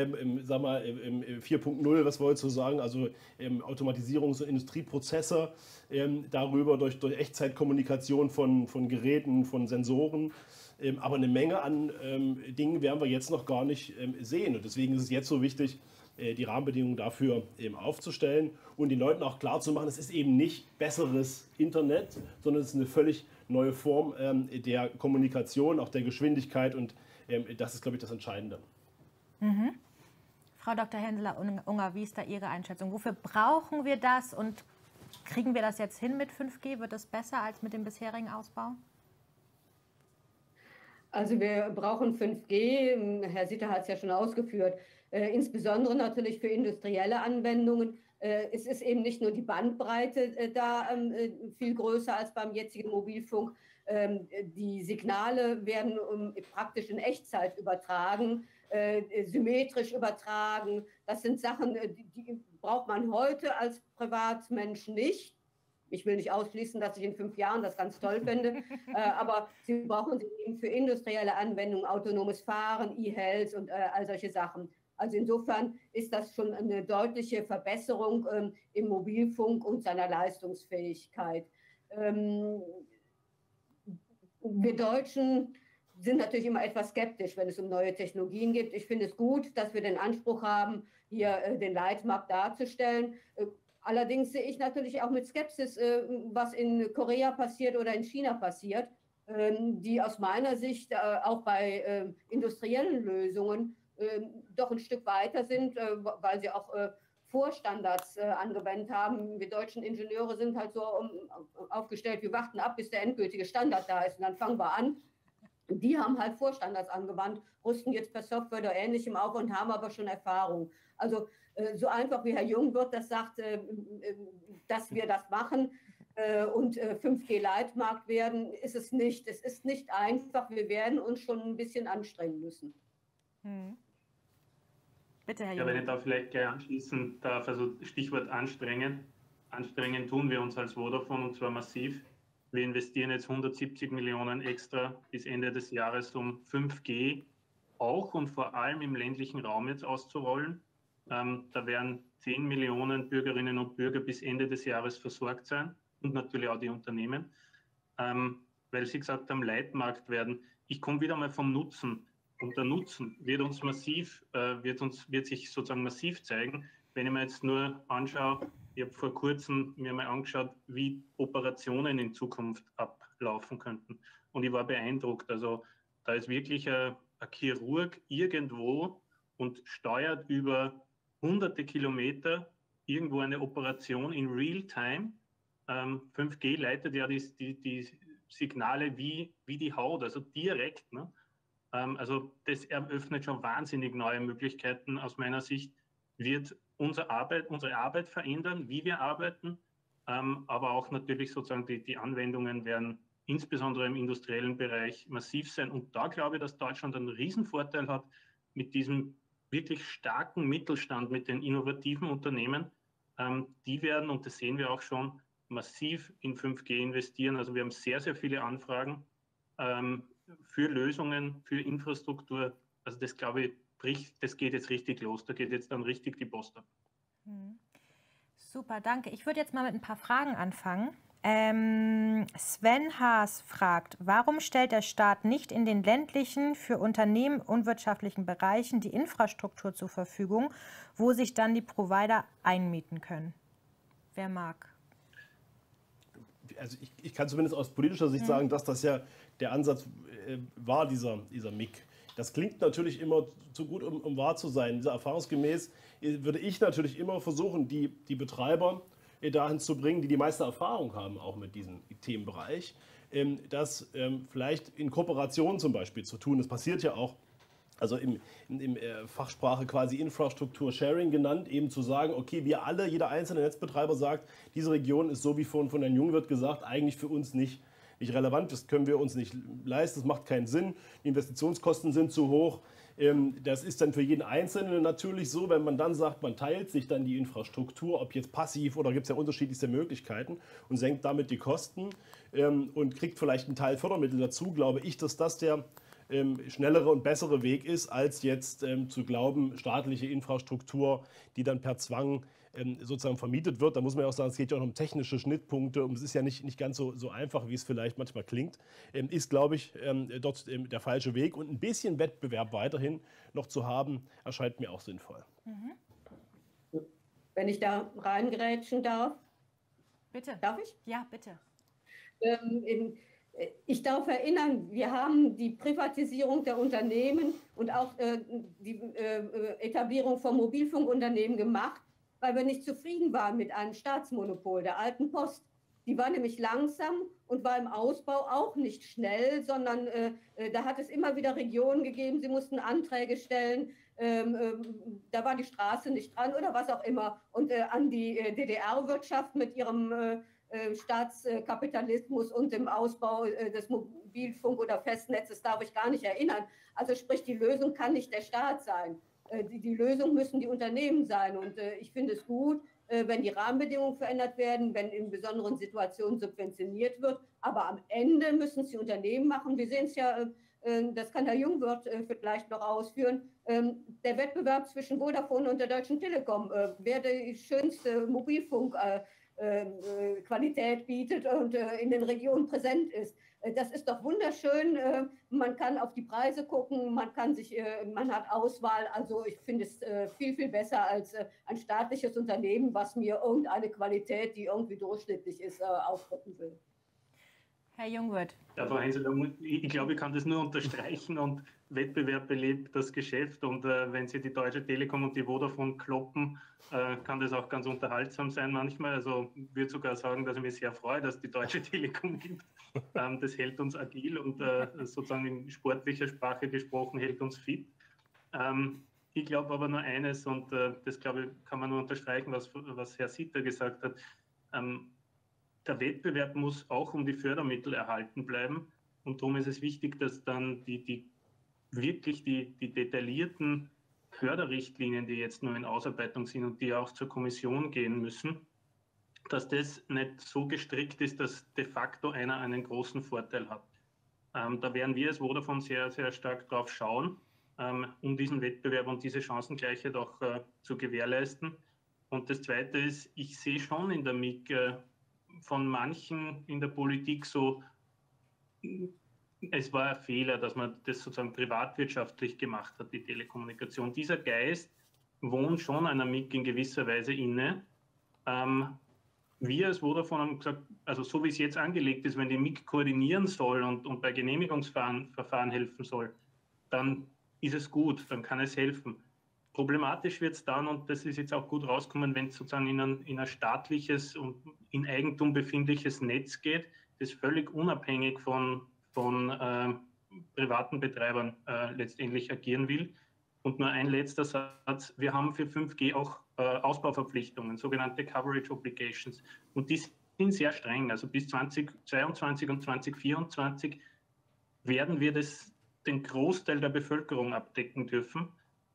4.0, was wolltest du sagen, also Automatisierungs- und Industrieprozesse, darüber durch Echtzeitkommunikation von Geräten, von Sensoren. Aber eine Menge an Dingen werden wir jetzt noch gar nicht sehen. Und deswegen ist es jetzt so wichtig, die Rahmenbedingungen dafür eben aufzustellen und den Leuten auch klarzumachen, es ist eben nicht besseres Internet, sondern es ist eine völlig neue Form der Kommunikation, auch der Geschwindigkeit, und das ist, glaube ich, das Entscheidende. Mhm. Frau Dr. Henseler-Unger, wie ist da Ihre Einschätzung? Wofür brauchen wir das und kriegen wir das jetzt hin mit 5G? Wird es besser als mit dem bisherigen Ausbau? Also wir brauchen 5G, Herr Sitter hat es ja schon ausgeführt, insbesondere natürlich für industrielle Anwendungen. Es ist eben nicht nur die Bandbreite da viel größer als beim jetzigen Mobilfunk. Die Signale werden praktisch in Echtzeit übertragen, symmetrisch übertragen. Das sind Sachen, die braucht man heute als Privatmensch nicht. Ich will nicht ausschließen, dass ich in 5 Jahren das ganz toll finde, aber Sie brauchen sie eben für industrielle Anwendungen, autonomes Fahren, E-Health und all solche Sachen. Also insofern ist das schon eine deutliche Verbesserung im Mobilfunk und seiner Leistungsfähigkeit. Wir Deutschen sind natürlich immer etwas skeptisch, wenn es um neue Technologien geht. Ich finde es gut, dass wir den Anspruch haben, hier den Leitmarkt darzustellen. Allerdings sehe ich natürlich auch mit Skepsis, was in Korea passiert oder in China passiert, die aus meiner Sicht auch bei industriellen Lösungen doch ein Stück weiter sind, weil sie auch Vorstandards angewendet haben. Wir deutschen Ingenieure sind halt so aufgestellt, wir warten ab, bis der endgültige Standard da ist und dann fangen wir an. Die haben halt Vorstandards angewandt, rüsten jetzt per Software oder Ähnlichem auf und haben aber schon Erfahrung. Also so einfach wie Herr Jungwirth das sagt, dass wir das machen und 5G-Leitmarkt werden, ist es nicht. Es ist nicht einfach. Wir werden uns schon ein bisschen anstrengen müssen. Bitte, Herr Jungwirth. Ja, wenn ich da vielleicht gleich anschließen darf, also Stichwort anstrengen. Anstrengen tun wir uns als Vodafone, und zwar massiv. Wir investieren jetzt 170 Millionen extra bis Ende des Jahres, um 5G auch und vor allem im ländlichen Raum jetzt auszurollen. Da werden 10 Millionen Bürgerinnen und Bürger bis Ende des Jahres versorgt sein und natürlich auch die Unternehmen, weil Sie gesagt haben, Leitmarkt werden. Ich komme wieder mal vom Nutzen, und der Nutzen wird uns massiv, wird sich sozusagen massiv zeigen, wenn ich mir jetzt nur anschaue. Ich habe vor kurzem mir mal angeschaut, wie Operationen in Zukunft ablaufen könnten, und ich war beeindruckt. Also da ist wirklich ein Chirurg irgendwo und steuert über hunderte Kilometer irgendwo eine Operation in Real-Time. 5G leitet ja die Signale wie die Haut, also direkt. Ne? Also das eröffnet schon wahnsinnig neue Möglichkeiten. Aus meiner Sicht wird unsere Arbeit verändern, wie wir arbeiten, aber auch natürlich sozusagen die Anwendungen werden insbesondere im industriellen Bereich massiv sein. Und da glaube ich, dass Deutschland einen Riesenvorteil hat mit diesem wirklich starken Mittelstand, mit den innovativen Unternehmen. Die werden, und das sehen wir auch schon, massiv in 5G investieren. Also wir haben sehr, sehr viele Anfragen für Lösungen, für Infrastruktur. Also das, glaube ich, das geht jetzt richtig los. Da geht jetzt dann richtig die Post ab. Super, danke. Ich würde jetzt mal mit ein paar Fragen anfangen. Sven Haas fragt, warum stellt der Staat nicht in den ländlichen, für Unternehmen unwirtschaftlichen Bereichen die Infrastruktur zur Verfügung, wo sich dann die Provider einmieten können? Wer mag? Also ich kann zumindest aus politischer Sicht sagen, dass das ja der Ansatz war, dieser MIG. Das klingt natürlich immer zu gut, um wahr zu sein. Erfahrungsgemäß würde ich natürlich immer versuchen, die Betreiber dahin zu bringen, die meiste Erfahrung haben, auch mit diesem Themenbereich, das vielleicht in Kooperation zum Beispiel zu tun. Das passiert ja auch, also in Fachsprache quasi Infrastruktur-Sharing genannt, eben zu sagen, okay, wir alle, jeder einzelne Netzbetreiber sagt, diese Region ist so wie von Herrn Jungwirth gesagt, eigentlich für uns nicht relevant, das können wir uns nicht leisten, das macht keinen Sinn, die Investitionskosten sind zu hoch. Das ist dann für jeden Einzelnen natürlich so, wenn man dann sagt, man teilt sich dann die Infrastruktur, ob jetzt passiv oder gibt es ja unterschiedlichste Möglichkeiten und senkt damit die Kosten und kriegt vielleicht einen Teil Fördermittel dazu, glaube ich, dass das der schnellere und bessere Weg ist, als jetzt zu glauben, staatliche Infrastruktur, die dann per Zwang sozusagen vermietet wird. Da muss man ja auch sagen, es geht ja auch um technische Schnittpunkte und es ist ja nicht ganz so einfach, wie es vielleicht manchmal klingt. Ist, glaube ich, dort der falsche Weg. Und ein bisschen Wettbewerb weiterhin noch zu haben, erscheint mir auch sinnvoll. Wenn ich da reingrätschen darf. Bitte. Darf ich? Ja, bitte. Ich darf erinnern, wir haben die Privatisierung der Unternehmen und auch die Etablierung von Mobilfunkunternehmen gemacht, weil wir nicht zufrieden waren mit einem Staatsmonopol, der alten Post. Die war nämlich langsam und war im Ausbau auch nicht schnell, sondern da hat es immer wieder Regionen gegeben, sie mussten Anträge stellen, da war die Straße nicht dran oder was auch immer. Und an die DDR-Wirtschaft mit ihrem Staatskapitalismus und dem Ausbau des Mobilfunk- oder Festnetzes darf ich gar nicht erinnern. Also sprich, die Lösung kann nicht der Staat sein. Die Lösung müssen die Unternehmen sein. Und ich finde es gut, wenn die Rahmenbedingungen verändert werden, wenn in besonderen Situationen subventioniert wird. Aber am Ende müssen es die Unternehmen machen. Wir sehen es ja, das kann Herr Jungwirth vielleicht noch ausführen, der Wettbewerb zwischen Vodafone und der Deutschen Telekom. Wer die schönste Mobilfunkqualität bietet und in den Regionen präsent ist. Das ist doch wunderschön. Man kann auf die Preise gucken, man hat Auswahl. Also ich finde es viel, viel besser als ein staatliches Unternehmen, was mir irgendeine Qualität, die irgendwie durchschnittlich ist, aufdrücken will. Herr Jungwirth. Ja, Frau Hensel, ich glaube, ich kann das nur unterstreichen und Wettbewerb belebt das Geschäft und wenn Sie die Deutsche Telekom und die Vodafone kloppen, kann das auch ganz unterhaltsam sein manchmal. Also ich würde sogar sagen, dass ich mich sehr freue, dass die Deutsche Telekom gibt. Das hält uns agil und sozusagen in sportlicher Sprache gesprochen hält uns fit. Ich glaube aber nur eines und das glaube ich kann man nur unterstreichen, was Herr Sitter gesagt hat. Der Wettbewerb muss auch um die Fördermittel erhalten bleiben. Und darum ist es wichtig, dass dann die detaillierten Förderrichtlinien, die jetzt nur in Ausarbeitung sind und die auch zur Kommission gehen müssen, dass das nicht so gestrickt ist, dass de facto einer einen großen Vorteil hat. Da werden wir als Vodafone sehr, sehr stark drauf schauen, um diesen Wettbewerb und diese Chancengleichheit auch zu gewährleisten. Und das Zweite ist, ich sehe schon in der MIG von manchen in der Politik so, es war ein Fehler, dass man das sozusagen privatwirtschaftlich gemacht hat, die Telekommunikation. Dieser Geist wohnt schon einer MIG in gewisser Weise inne. Wir als Vodafone haben gesagt, also so wie es jetzt angelegt ist, wenn die MIG koordinieren soll und bei Genehmigungsverfahren helfen soll, dann ist es gut, dann kann es helfen. Problematisch wird es dann, und das ist jetzt auch gut rausgekommen, wenn es sozusagen in ein staatliches und in Eigentum befindliches Netz geht, das völlig unabhängig von privaten Betreibern letztendlich agieren will. Und nur ein letzter Satz, wir haben für 5G auch Ausbauverpflichtungen, sogenannte Coverage Obligations. Und die sind sehr streng, also bis 2022 und 2024 werden wir den Großteil der Bevölkerung abdecken dürfen.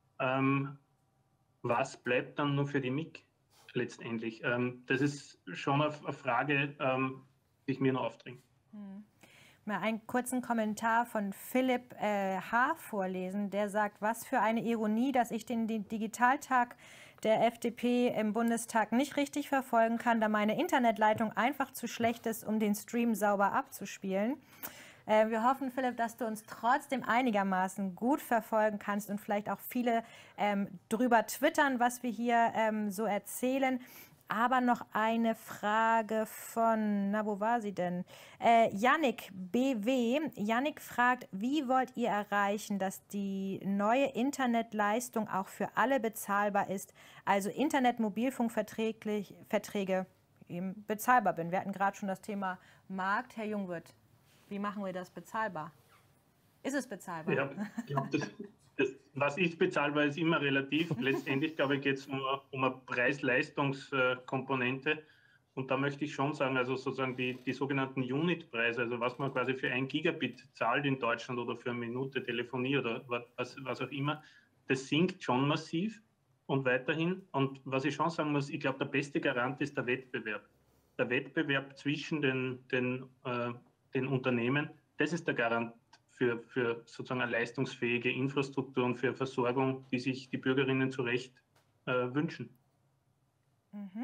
Was bleibt dann nur für die MIG letztendlich? Das ist schon eine Frage, die ich mir noch aufdringe. Mal einen kurzen Kommentar von Philipp H. vorlesen, der sagt, was für eine Ironie, dass ich den Digitaltag der FDP im Bundestag nicht richtig verfolgen kann, da meine Internetleitung einfach zu schlecht ist, um den Stream sauber abzuspielen. Wir hoffen, Philipp, dass du uns trotzdem einigermaßen gut verfolgen kannst und vielleicht auch viele drüber twittern, was wir hier so erzählen. Aber noch eine Frage von, na, wo war sie denn? Yannick BW. Yannick fragt, wie wollt ihr erreichen, dass die neue Internetleistung auch für alle bezahlbar ist, also Internet-Mobilfunkverträge eben bezahlbar bin? Wir hatten gerade schon das Thema Markt. Herr Jungwirth, wie machen wir das bezahlbar? Ist es bezahlbar? Ja, was ist bezahlbar, ist immer relativ. Letztendlich, glaube ich, geht es um eine Preis-Leistungs-Komponente. Und da möchte ich schon sagen, also sozusagen die sogenannten Unit-Preise, also was man quasi für 1 Gigabit zahlt in Deutschland oder für eine Minute Telefonie oder was auch immer, das sinkt schon massiv und weiterhin. Und was ich schon sagen muss, ich glaube, der beste Garant ist der Wettbewerb. Der Wettbewerb zwischen den Unternehmen, das ist der Garant für sozusagen eine leistungsfähige Infrastruktur und für Versorgung, die sich die Bürgerinnen zu Recht wünschen. Mhm.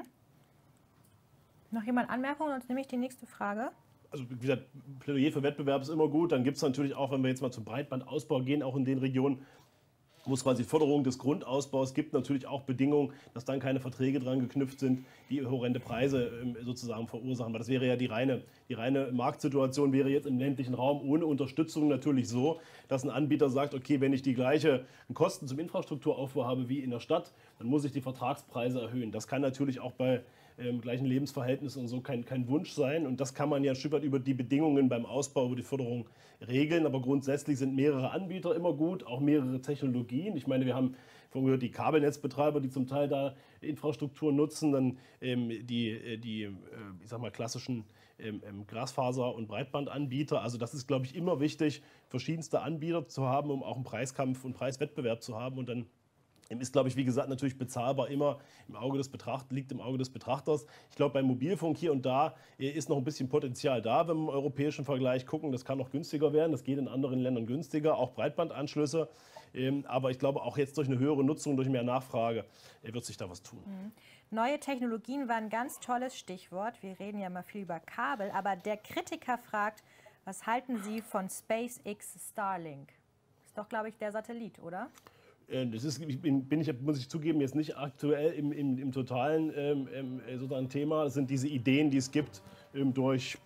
Noch jemand Anmerkungen? Sonst nehme ich die nächste Frage. Also wie gesagt, Plädoyer für Wettbewerb ist immer gut. Dann gibt es natürlich auch, wenn wir jetzt mal zum Breitbandausbau gehen, auch in den Regionen, wo es quasi Förderung des Grundausbaus gibt, natürlich auch Bedingungen, dass dann keine Verträge dran geknüpft sind, die horrende Preise sozusagen verursachen. Weil das wäre ja die reine Marktsituation, wäre jetzt im ländlichen Raum ohne Unterstützung natürlich so, dass ein Anbieter sagt, okay, wenn ich die gleichen Kosten zum Infrastrukturaufbau habe wie in der Stadt, dann muss ich die Vertragspreise erhöhen. Das kann natürlich auch bei gleichen Lebensverhältnissen und so kein Wunsch sein. Und das kann man ja ein Stück weit über die Bedingungen beim Ausbau, über die Förderung regeln. Aber grundsätzlich sind mehrere Anbieter immer gut, auch mehrere Technologien. Ich meine, wir haben vorhin gehört, die Kabelnetzbetreiber, die zum Teil da Infrastruktur nutzen, dann ich sag mal, klassischen Glasfaser- und Breitbandanbieter. Also das ist, glaube ich, immer wichtig, verschiedenste Anbieter zu haben, um auch einen Preiskampf und Preiswettbewerb zu haben. Und dann ist, glaube ich, wie gesagt, natürlich bezahlbar immer liegt im Auge des Betrachters. Ich glaube, beim Mobilfunk hier und da ist noch ein bisschen Potenzial da, wenn wir im europäischen Vergleich gucken. Das kann noch günstiger werden. Das geht in anderen Ländern günstiger, auch Breitbandanschlüsse. Aber ich glaube, auch jetzt durch eine höhere Nutzung, durch mehr Nachfrage wird sich da was tun. Neue Technologien war ein ganz tolles Stichwort. Wir reden ja immer viel über Kabel. Aber der Kritiker fragt, was halten Sie von SpaceX Starlink? Ist doch, glaube ich, der Satellit, oder? Das ist, muss ich zugeben, jetzt nicht aktuell im totalen sozusagen Thema. Das sind diese Ideen, die es gibt durch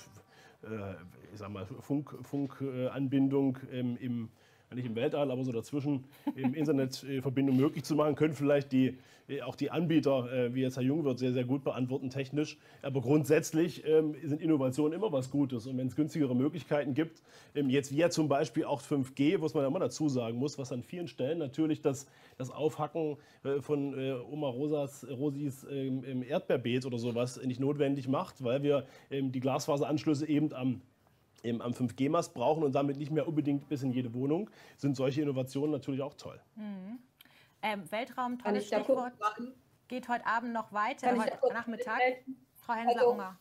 ich sag mal, Funkanbindung nicht im Weltall, aber so dazwischen im Internetverbindung möglich zu machen, können vielleicht auch die Anbieter, wie jetzt Herr Jungwirth, sehr, sehr gut beantworten technisch. Aber grundsätzlich sind Innovationen immer was Gutes. Und wenn es günstigere Möglichkeiten gibt, jetzt wie ja zum Beispiel auch 5G, was man ja immer dazu sagen muss, was an vielen Stellen natürlich das Aufhacken von Oma Rosis Erdbeerbeet oder sowas nicht notwendig macht, weil wir die Glasfaseranschlüsse eben am 5G-Mast brauchen und damit nicht mehr unbedingt bis in jede Wohnung, sind solche Innovationen natürlich auch toll. Weltraum, tolles Stichwort. Geht heute Abend noch weiter, heute Nachmittag. Frau Hensler-Unger.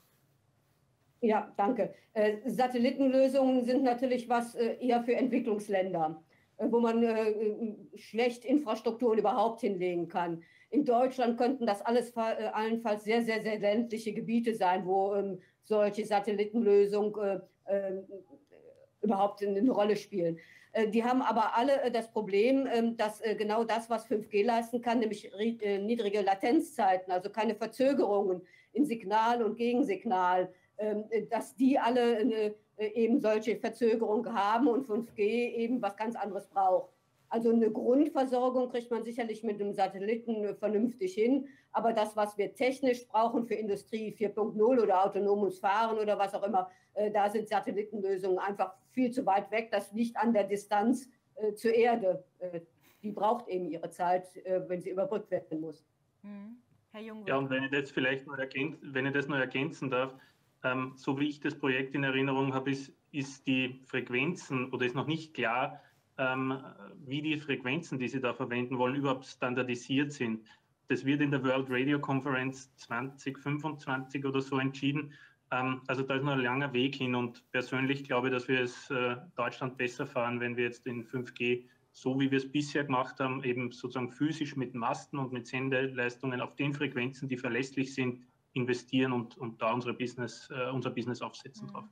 Ja, danke. Satellitenlösungen sind natürlich was eher für Entwicklungsländer, wo man schlecht Infrastrukturen überhaupt hinlegen kann. In Deutschland könnten das allenfalls sehr, sehr, sehr ländliche Gebiete sein, wo solche Satellitenlösungen überhaupt eine Rolle spielen. Die haben aber alle das Problem, dass genau das, was 5G leisten kann, nämlich niedrige Latenzzeiten, also keine Verzögerungen in Signal und Gegensignal, dass die alle eben solche Verzögerungen haben und 5G eben was ganz anderes braucht. Also eine Grundversorgung kriegt man sicherlich mit einem Satelliten vernünftig hin, aber das, was wir technisch brauchen für Industrie 4.0 oder autonomes Fahren oder was auch immer, da sind Satellitenlösungen einfach viel zu weit weg. Das liegt an der Distanz zur Erde. Die braucht eben ihre Zeit, wenn sie überbrückt werden muss. Herr Jungwirth. Ja, und wenn ich das vielleicht noch ergänzen darf, so wie ich das Projekt in Erinnerung habe, ist die Frequenzen oder ist noch nicht klar, wie die Frequenzen, die Sie da verwenden wollen, überhaupt standardisiert sind. Das wird in der World Radio Conference 2025 oder so entschieden. Also da ist noch ein langer Weg hin und persönlich glaube ich, dass wir es Deutschland besser fahren, wenn wir jetzt in 5G, so wie wir es bisher gemacht haben, eben sozusagen physisch mit Masten und mit Sendeleistungen auf den Frequenzen, die verlässlich sind, investieren und da unser Business aufsetzen drauf.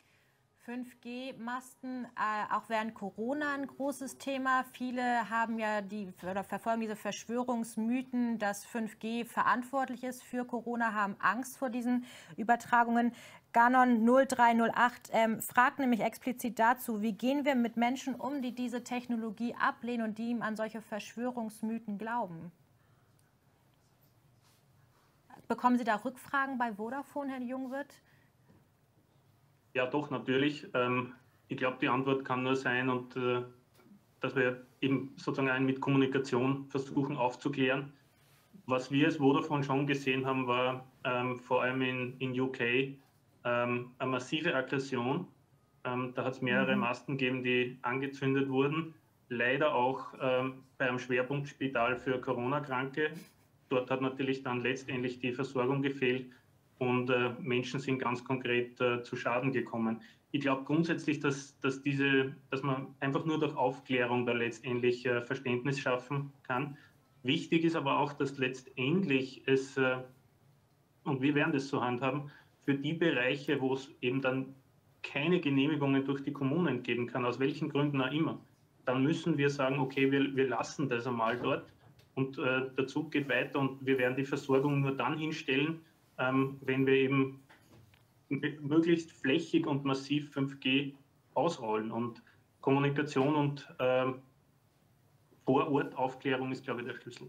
5G-Masten, auch während Corona ein großes Thema. Viele haben ja verfolgen diese Verschwörungsmythen, dass 5G verantwortlich ist für Corona, haben Angst vor diesen Übertragungen. Ganon 0308 fragt nämlich explizit dazu, wie gehen wir mit Menschen um, die diese Technologie ablehnen und die ihm an solche Verschwörungsmythen glauben? Bekommen Sie da Rückfragen bei Vodafone, Herr Jungwirth? Ja, doch, natürlich. Ich glaube, die Antwort kann nur sein, dass wir eben sozusagen mit Kommunikation versuchen aufzuklären. Was wir als Vodafone schon gesehen haben, war vor allem in UK eine massive Aggression. Da hat es mehrere Masten gegeben, die angezündet wurden. Leider auch bei einem Schwerpunktspital für Corona-Kranke. Dort hat natürlich dann letztendlich die Versorgung gefehlt. Und Menschen sind ganz konkret zu Schaden gekommen. ich glaube grundsätzlich, dass man einfach nur durch Aufklärung da letztendlich Verständnis schaffen kann. Wichtig ist aber auch, dass letztendlich es, und wir werden das so handhaben, für die Bereiche, wo es eben dann keine Genehmigungen durch die Kommunen geben kann, aus welchen Gründen auch immer, dann müssen wir sagen, okay, wir lassen das einmal dort und der Zug geht weiter und wir werden die Versorgung nur dann hinstellen, wenn wir eben möglichst flächig und massiv 5G ausrollen. Und Kommunikation und Vorortaufklärung ist, glaube ich, der Schlüssel.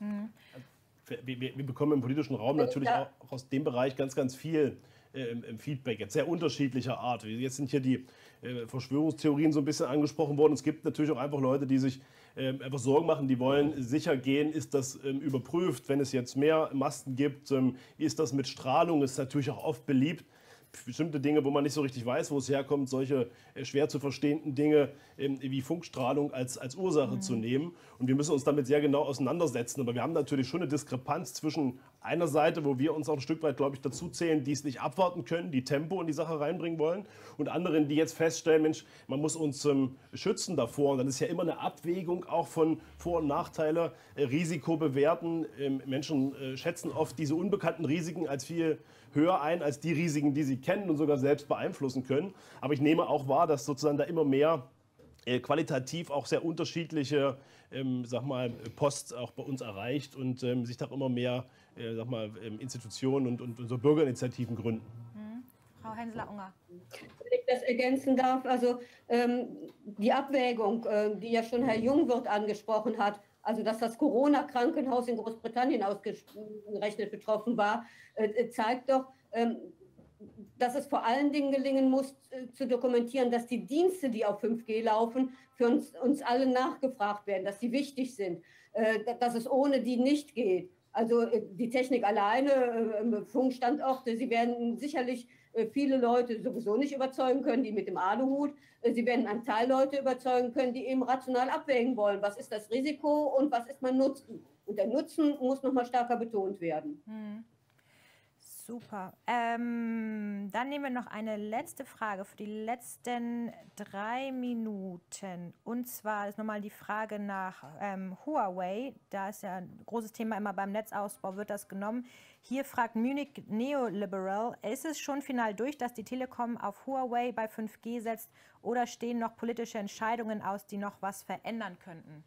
Wir bekommen im politischen Raum natürlich auch aus dem Bereich ganz viel Feedback, jetzt sehr unterschiedlicher Art. Jetzt sind hier die Verschwörungstheorien so ein bisschen angesprochen worden. Es gibt natürlich auch einfach Leute, die sich einfach Sorgen machen, die wollen sicher gehen, ist das überprüft, wenn es jetzt mehr Masten gibt, ist das mit Strahlung, ist natürlich auch oft beliebt. Bestimmte Dinge, wo man nicht so richtig weiß, wo es herkommt, solche schwer zu verstehenden Dinge wie Funkstrahlung als Ursache zu nehmen. Und wir müssen uns damit sehr genau auseinandersetzen. Aber wir haben natürlich schon eine Diskrepanz zwischen einer Seite, wo wir uns auch ein Stück weit, glaube ich, dazu zählen, die es nicht abwarten können, die Tempo in die Sache reinbringen wollen. Und anderen, die jetzt feststellen, Mensch, man muss uns schützen davor. Und dann ist ja immer eine Abwägung auch von Vor- und Nachteile, Risiko bewerten. Menschen schätzen oft diese unbekannten Risiken als viel höher ein als die Risiken, die sie kennen und sogar selbst beeinflussen können. Aber ich nehme auch wahr, dass sozusagen da immer mehr qualitativ auch sehr unterschiedliche Post auch bei uns erreicht und sich da immer mehr Institutionen und so Bürgerinitiativen gründen. Frau Hensler-Unger. Wenn ich das ergänzen darf, also die Abwägung, die ja schon Herr Jungwirth angesprochen hat, also dass das Corona-Krankenhaus in Großbritannien ausgerechnet betroffen war, zeigt doch, dass es vor allen Dingen gelingen muss, zu dokumentieren, dass die Dienste, die auf 5G laufen, für uns alle nachgefragt werden, dass sie wichtig sind, dass es ohne die nicht geht. Also die Technik alleine, Funkstandorte, sie werden sicherlich viele Leute sowieso nicht überzeugen können, die mit dem Aluhut. Sie werden einen Teil Leute überzeugen können, die eben rational abwägen wollen. Was ist das Risiko und was ist mein Nutzen? Und der Nutzen muss noch mal stärker betont werden. Super. Dann nehmen wir noch eine letzte Frage für die letzten 3 Minuten. Und zwar ist nochmal die Frage nach Huawei. Da ist ja ein großes Thema immer beim Netzausbau, wird das genommen. Hier fragt Munich Neoliberal, ist es schon final durch, dass die Telekom auf Huawei bei 5G setzt oder stehen noch politische Entscheidungen aus, die noch was verändern könnten?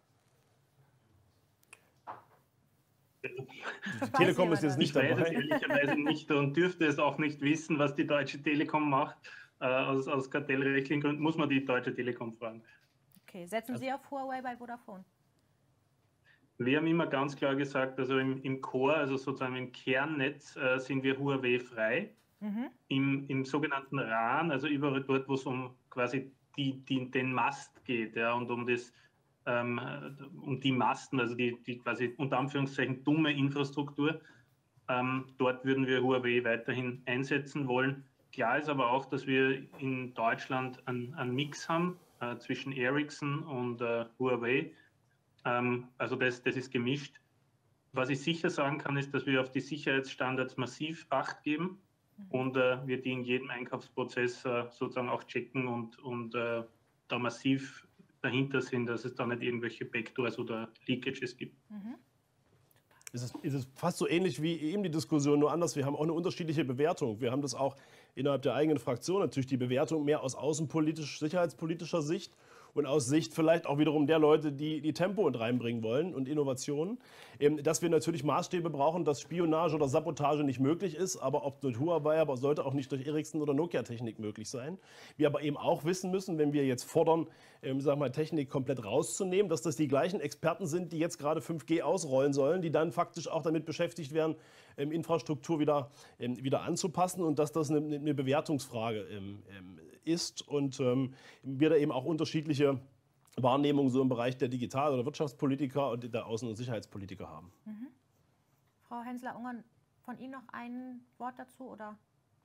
Die Telekom ist jetzt nicht dabei. Ich weiß es ehrlicherweise nicht und dürfte es auch nicht wissen, was die Deutsche Telekom macht. Aus kartellrechtlichen Gründen muss man die Deutsche Telekom fragen. Okay, setzen Sie auf Huawei bei Vodafone? Wir haben immer ganz klar gesagt, also im Core, also sozusagen im Kernnetz, sind wir Huawei frei. Im sogenannten RAN, also überall dort, wo es um quasi den Mast geht, ja, und um die Masten, also die quasi unter Anführungszeichen dumme Infrastruktur. Dort würden wir Huawei weiterhin einsetzen wollen. Klar ist aber auch, dass wir in Deutschland einen Mix haben zwischen Ericsson und Huawei. Also das ist gemischt. Was ich sicher sagen kann, ist, dass wir auf die Sicherheitsstandards massiv Acht geben und wir die in jedem Einkaufsprozess sozusagen auch checken und da massiv dahinter sind, dass es da nicht irgendwelche Backdoors oder Leakages gibt. Ist es fast so ähnlich wie eben die Diskussion, nur anders. Wir haben auch eine unterschiedliche Bewertung. Wir haben das auch innerhalb der eigenen Fraktion, natürlich die Bewertung mehr aus sicherheitspolitischer Sicht und aus Sicht vielleicht auch wiederum der Leute, die Tempo reinbringen wollen und Innovationen. Dass wir natürlich Maßstäbe brauchen, dass Spionage oder Sabotage nicht möglich ist, aber ob durch Huawei, aber sollte auch nicht durch Ericsson oder Nokia-Technik möglich sein. Wir aber eben auch wissen müssen, wenn wir jetzt fordern, Technik komplett rauszunehmen, dass das die gleichen Experten sind, die jetzt gerade 5G ausrollen sollen, die dann faktisch auch damit beschäftigt werden, Infrastruktur wieder anzupassen und dass das eine Bewertungsfrage ist und wir da eben auch unterschiedliche Wahrnehmungen so im Bereich der Digital- oder Wirtschaftspolitiker und der Außen- und Sicherheitspolitiker haben. Frau Hensler-Unger, von Ihnen noch ein Wort dazu, oder?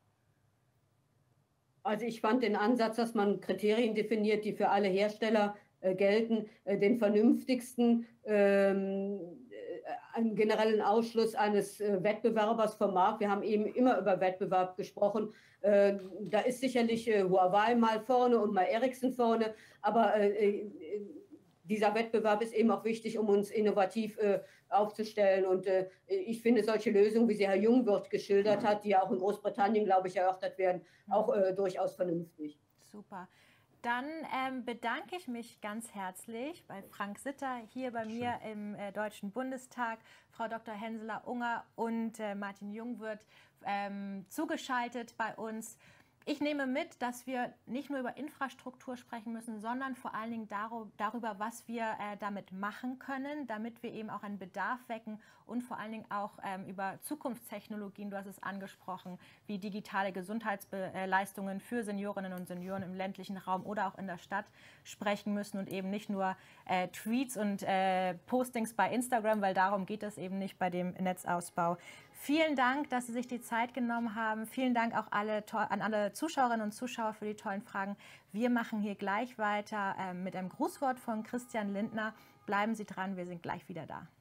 Also ich fand den Ansatz, dass man Kriterien definiert, die für alle Hersteller gelten, den vernünftigsten. einen generellen Ausschluss eines Wettbewerbers vom Markt. Wir haben eben immer über Wettbewerb gesprochen. Da ist sicherlich Huawei mal vorne und mal Ericsson vorne, aber dieser Wettbewerb ist eben auch wichtig, um uns innovativ aufzustellen. Und ich finde solche Lösungen, wie sie Herr Jungwirth geschildert hat, die ja auch in Großbritannien, glaube ich, erörtert werden, auch durchaus vernünftig. Super. Dann bedanke ich mich ganz herzlich bei Frank Sitter hier bei mir im Deutschen Bundestag, Frau Dr. Henseler-Unger und Martin Jungwirth zugeschaltet bei uns. Ich nehme mit, dass wir nicht nur über Infrastruktur sprechen müssen, sondern vor allen Dingen darüber, was wir damit machen können, damit wir eben auch einen Bedarf wecken und vor allen Dingen auch über Zukunftstechnologien, du hast es angesprochen, wie digitale Gesundheitsleistungen für Seniorinnen und Senioren im ländlichen Raum oder auch in der Stadt sprechen müssen und eben nicht nur Tweets und Postings bei Instagram, weil darum geht es eben nicht bei dem Netzausbau. Vielen Dank, dass Sie sich die Zeit genommen haben. Vielen Dank auch an alle Zuschauerinnen und Zuschauer für die tollen Fragen. Wir machen hier gleich weiter mit einem Grußwort von Christian Lindner. Bleiben Sie dran, wir sind gleich wieder da.